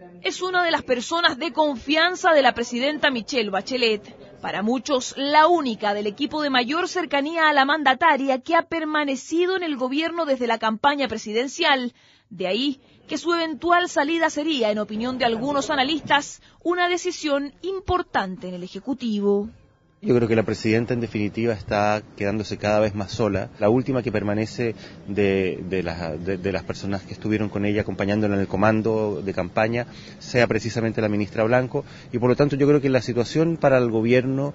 Es una de las personas de confianza de la presidenta Michelle Bachelet. Para muchos, la única del equipo de mayor cercanía a la mandataria que ha permanecido en el gobierno desde la campaña presidencial. De ahí que su eventual salida sería, en opinión de algunos analistas, una decisión importante en el Ejecutivo. Yo creo que la presidenta en definitiva está quedándose cada vez más sola. La última que permanece de las personas que estuvieron con ella acompañándola en el comando de campaña sea precisamente la ministra Blanco, y por lo tanto yo creo que la situación para el gobierno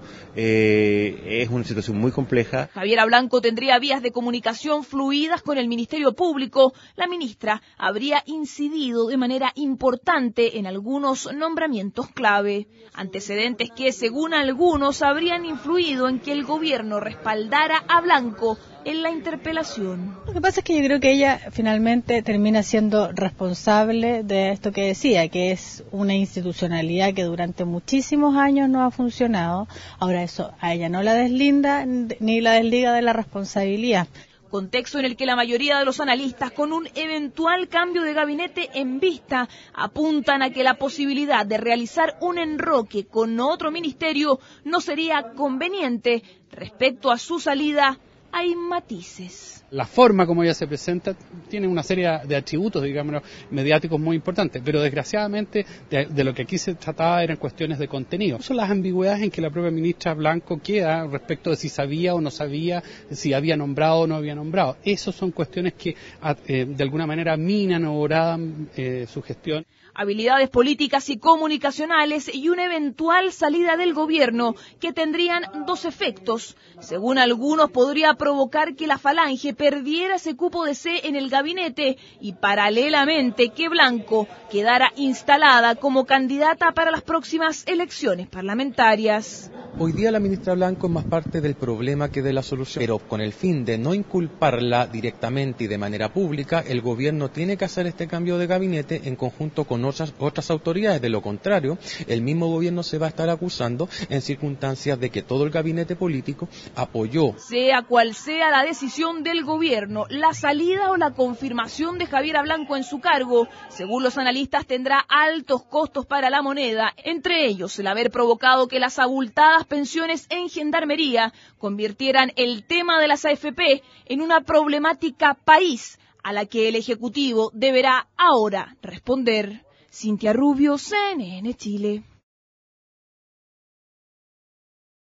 es una situación muy compleja. Javiera Blanco tendría vías de comunicación fluidas con el Ministerio Público. La ministra habría incidido de manera importante en algunos nombramientos clave, antecedentes que según algunos habrían influido en que el gobierno respaldara a Blanco en la interpelación. Lo que pasa es que yo creo que ella finalmente termina siendo responsable de esto que decía, que es una institucionalidad que durante muchísimos años no ha funcionado. Ahora eso a ella no la deslinda ni la desliga de la responsabilidad. Contexto en el que la mayoría de los analistas, con un eventual cambio de gabinete en vista, apuntan a que la posibilidad de realizar un enroque con otro ministerio no sería conveniente. Respecto a su salida, hay matices. La forma como ella se presenta tiene una serie de atributos, digamos, mediáticos muy importantes, pero desgraciadamente de lo que aquí se trataba eran cuestiones de contenido. Son las ambigüedades en que la propia ministra Blanco queda respecto de si sabía o no sabía, si había nombrado o no había nombrado. Esas son cuestiones que de alguna manera minan o horadan su gestión. Habilidades políticas y comunicacionales y una eventual salida del gobierno que tendrían dos efectos. Según algunos, podría provocar que la Falange perdiera ese cupo de C en el gabinete y paralelamente que Blanco quedara instalada como candidata para las próximas elecciones parlamentarias. Hoy día la ministra Blanco es más parte del problema que de la solución, pero con el fin de no inculparla directamente y de manera pública, el gobierno tiene que hacer este cambio de gabinete en conjunto con otras autoridades. De lo contrario, el mismo gobierno se va a estar acusando en circunstancias de que todo el gabinete político apoyó. Sea cual sea la decisión del gobierno, la salida o la confirmación de Javiera Blanco en su cargo, según los analistas, tendrá altos costos para la moneda, entre ellos el haber provocado que las abultadas pensiones en Gendarmería convirtieran el tema de las AFP en una problemática país a la que el Ejecutivo deberá ahora responder. Cintia Rubio, CNN Chile.